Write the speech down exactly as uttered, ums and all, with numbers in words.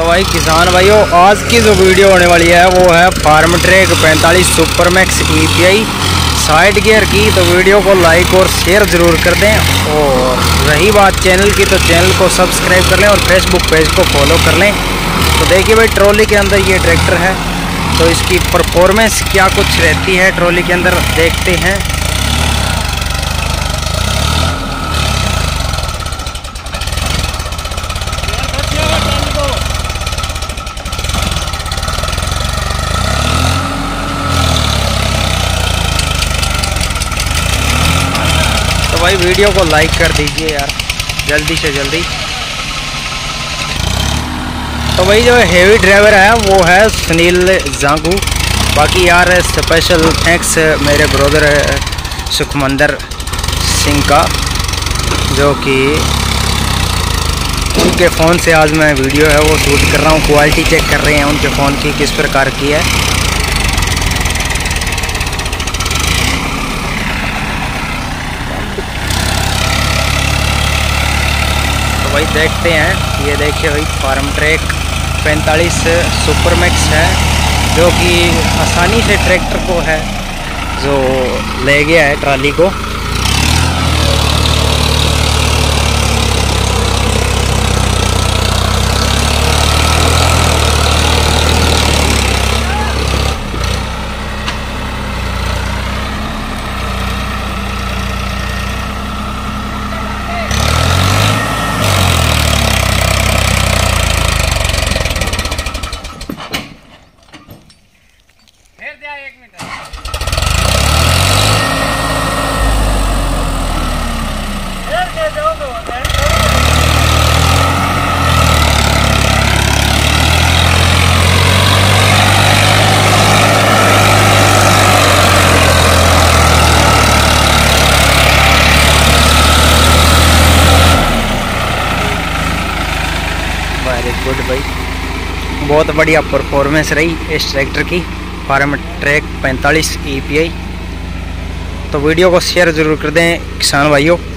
तो भाई किसान भाइयों, आज की जो वीडियो होने वाली है वो है फार्म ट्रैक पैंतालीस super max E P I side gear की। तो वीडियो को लाइक और शेयर ज़रूर कर दें, और रही बात चैनल की तो चैनल को सब्सक्राइब कर लें और फेसबुक पेज को फॉलो कर लें। तो देखिए भाई, ट्रॉली के अंदर ये ट्रैक्टर है, तो इसकी परफॉर्मेंस क्या कुछ रहती है ट्रॉली के अंदर देखते हैं। भाई वीडियो को लाइक कर दीजिए यार, जल्दी से जल्दी। तो भाई जो हेवी ड्राइवर है वो है सुनील जांगू। बाकी यार स्पेशल थैंक्स मेरे ब्रदर सुखमंदर सिंह का, जो कि उनके फ़ोन से आज मैं वीडियो है वो शूट कर रहा हूँ। क्वालिटी चेक कर रहे हैं उनके फ़ोन की किस प्रकार की है। भाई देखते हैं, ये देखिए भाई फार्म ट्रैक पैंतालीस सुपर मैक्स है, जो कि आसानी से ट्रैक्टर को है जो ले गया है ट्राली को। एक मिनट दे दो दो वेरी गुड भाई, बहुत बढ़िया परफॉर्मेंस रही इस ट्रैक्टर की फार्म ट्रैक पैंतालीस ई पी आई। तो वीडियो को शेयर ज़रूर कर दें किसान भाइयों।